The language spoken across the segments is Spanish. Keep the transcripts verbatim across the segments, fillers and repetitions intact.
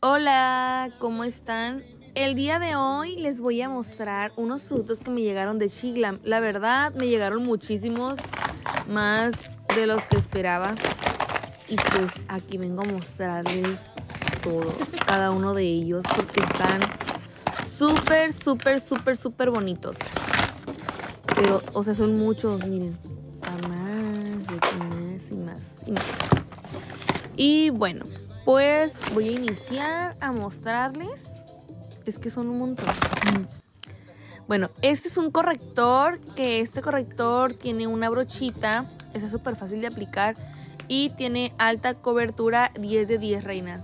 Hola, ¿cómo están? El día de hoy les voy a mostrar unos productos que me llegaron de Shiglam. La verdad, me llegaron muchísimos, más de los que esperaba. Y pues aquí vengo a mostrarles todos, cada uno de ellos, porque están súper, súper, súper, súper bonitos. Pero, o sea, son muchos, miren. A más, y más, y más, y más. Y bueno, pues voy a iniciar a mostrarles. Es que son un montón. Bueno, este es un corrector, que este corrector tiene una brochita. Es súper fácil de aplicar. Y tiene alta cobertura, diez de diez, reinas.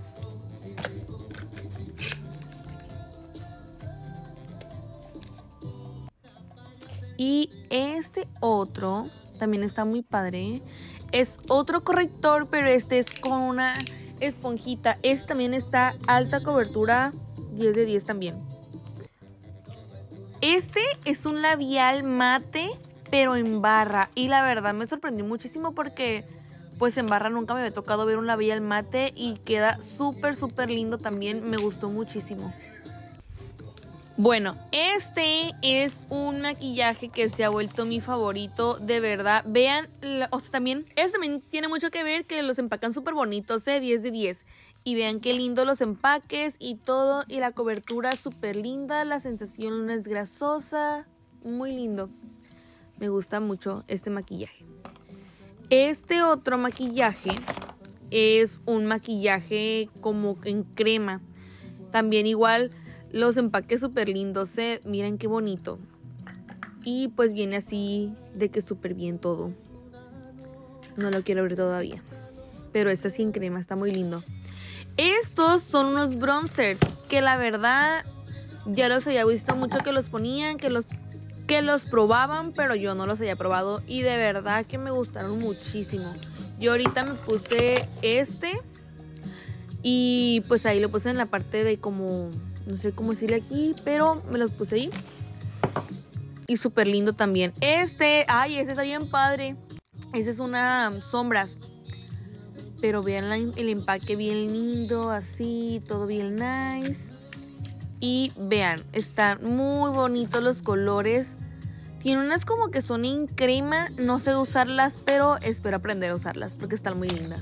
Y este otro también está muy padre. Es otro corrector, pero este es con una esponjita. Este también está alta cobertura, diez de diez también. Este es un labial mate, pero en barra. Y la verdad me sorprendió muchísimo porque pues en barra nunca me había tocado ver un labial mate. Y queda súper, súper lindo también. Me gustó muchísimo. Bueno, este es un maquillaje que se ha vuelto mi favorito, de verdad. Vean, o sea, también, este también tiene mucho que ver que los empacan súper bonitos, ¿eh? diez de diez. Y vean qué lindo los empaques y todo, y la cobertura súper linda, la sensación no es grasosa, muy lindo. Me gusta mucho este maquillaje. Este otro maquillaje es un maquillaje como en crema, también igual. Los empaques súper lindos, ¿eh? Miren qué bonito. Y pues viene así de que súper bien todo. No lo quiero ver todavía. Pero este sí en crema, está muy lindo. Estos son unos bronzers que la verdad ya los había visto mucho que los ponían, que los, que los probaban, pero yo no los había probado. Y de verdad que me gustaron muchísimo. Yo ahorita me puse este. Y pues ahí lo puse en la parte de como... no sé cómo decirle aquí, pero me los puse ahí. Y súper lindo también. Este, ay, este está bien padre. Ese es una sombras. Pero vean la, el empaque bien lindo, así, todo bien nice. Y vean, están muy bonitos los colores. Tiene unas como que son en crema. No sé usarlas, pero espero aprender a usarlas porque están muy lindas.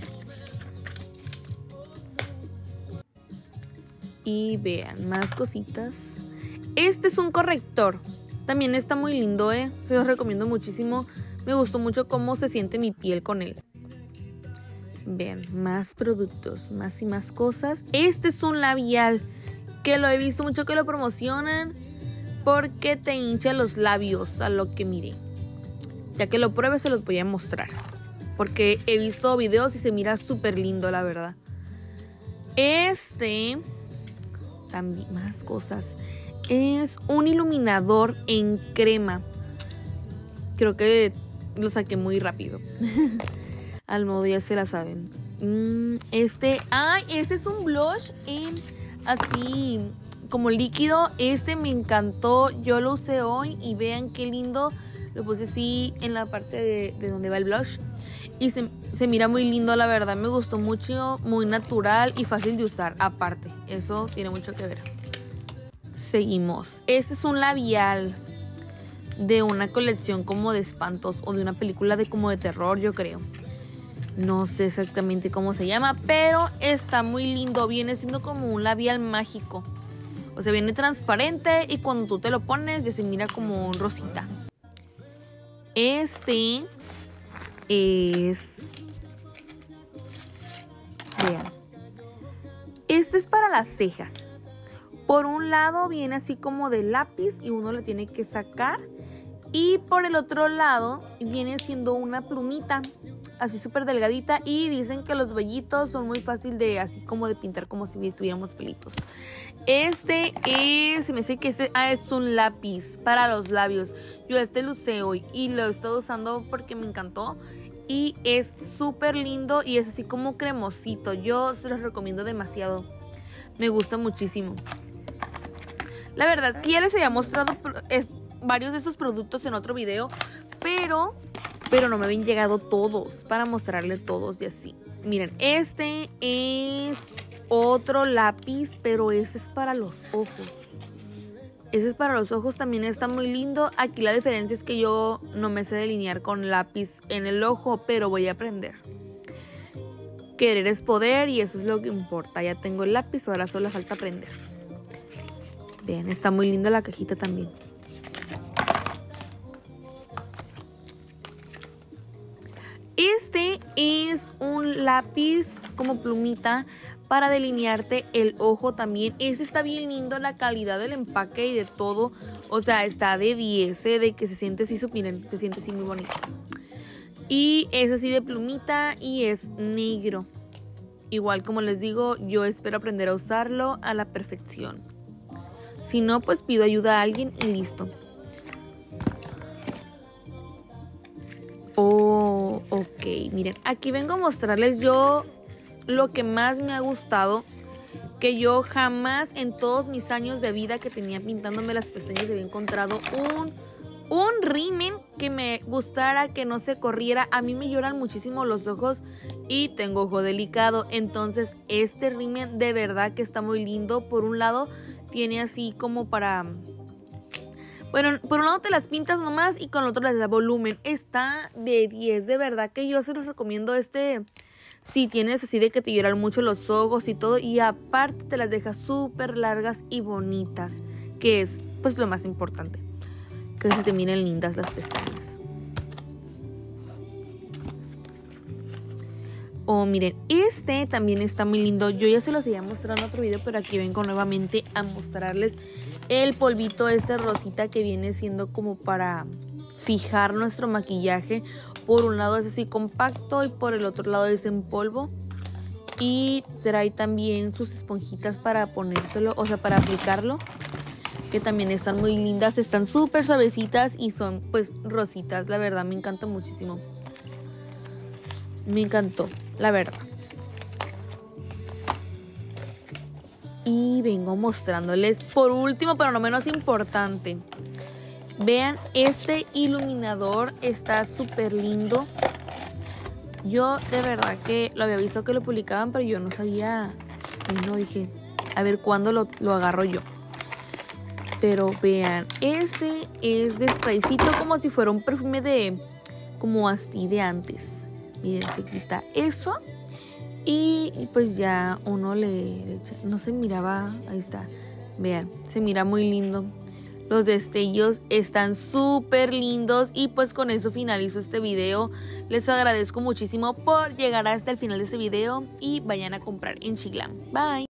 Y vean, más cositas. Este es un corrector. También está muy lindo, ¿eh? Se los recomiendo muchísimo. Me gustó mucho cómo se siente mi piel con él. Vean, más productos, más y más cosas. Este es un labial que lo he visto mucho que lo promocionan porque te hincha los labios, a lo que miré. Ya que lo pruebe se los voy a mostrar. Porque he visto videos y se mira súper lindo, la verdad. Este... también más cosas. Es un iluminador en crema. Creo que lo saqué muy rápido. Al modo ya se la saben. Este, ay, este es un blush en así como líquido. Este me encantó. Yo lo usé hoy y vean qué lindo. Lo puse así en la parte de, de donde va el blush. Y se, se mira muy lindo, la verdad. Me gustó mucho, muy natural y fácil de usar. Aparte, eso tiene mucho que ver. Seguimos. Este es un labial de una colección como de espantos o de una película de como de terror, yo creo. No sé exactamente cómo se llama, pero está muy lindo. Viene siendo como un labial mágico. O sea, viene transparente y cuando tú te lo pones ya se mira como un rosita. Este es... vean. Este es para las cejas. Por un lado viene así como de lápiz y uno le tiene que sacar. Y por el otro lado viene siendo una plumita así súper delgadita. Y dicen que los vellitos son muy fácil de así como de pintar como si tuviéramos pelitos. Este es, se me dice que este ah, es un lápiz para los labios. Yo este lo usé hoy y lo he estado usando porque me encantó. Y es súper lindo y es así como cremosito. Yo se los recomiendo demasiado. Me gusta muchísimo. La verdad que ya les había mostrado es, varios de esos productos en otro video. Pero, pero no me habían llegado todos para mostrarles todos y así. Miren, este es otro lápiz, pero ese es para los ojos. Ese es para los ojos, también está muy lindo. Aquí la diferencia es que yo no me sé delinear con lápiz en el ojo, pero voy a aprender. Querer es poder y eso es lo que importa. Ya tengo el lápiz, ahora solo falta aprender. Vean, está muy linda la cajita también. Este es un lápiz como plumita para delinearte el ojo también. Este está bien lindo, la calidad del empaque y de todo. O sea, está de diez, ¿eh? De que se siente así, miren, se siente así muy bonito. Y es así de plumita y es negro. Igual como les digo, yo espero aprender a usarlo a la perfección. Si no, pues pido ayuda a alguien y listo. Oh, ok, miren, aquí vengo a mostrarles yo lo que más me ha gustado, que yo jamás en todos mis años de vida que tenía pintándome las pestañas había encontrado un, un rímel que me gustara, que no se corriera. A mí me lloran muchísimo los ojos y tengo ojo delicado, entonces este rímel de verdad que está muy lindo. Por un lado tiene así como para... Bueno, por un lado te las pintas nomás y con el otro les da volumen. Está de diez, de verdad que yo se los recomiendo este... Si tienes así de que te lloran mucho los ojos y todo, y aparte te las deja súper largas y bonitas, que es pues lo más importante, que se te miren lindas las pestañas. Oh, miren, este también está muy lindo. Yo ya se los iba mostrando en otro video, pero aquí vengo nuevamente a mostrarles el polvito este rosita que viene siendo como para fijar nuestro maquillaje. Por un lado es así compacto y por el otro lado es en polvo. Y trae también sus esponjitas para ponértelo, o sea, para aplicarlo, que también están muy lindas, están súper suavecitas y son pues rositas. La verdad me encanta muchísimo. Me encantó, la verdad. Y vengo mostrándoles por último, pero no menos importante. Vean, este iluminador está súper lindo. Yo de verdad que lo había visto que lo publicaban, pero yo no sabía. Y no dije, a ver cuándo lo, lo agarro yo. Pero vean, ese es de spraycito, como si fuera un perfume de, como así de antes. Miren, se quita eso. Y, y pues ya uno le, le echa, no se miraba, ahí está. Vean, se mira muy lindo. Los destellos están súper lindos y pues con eso finalizo este video. Les agradezco muchísimo por llegar hasta el final de este video y vayan a comprar en Chiglam. Bye.